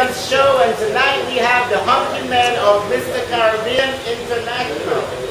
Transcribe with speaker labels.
Speaker 1: Caribbean show, and tonight we have the hunting men of Mr. Caribbean International.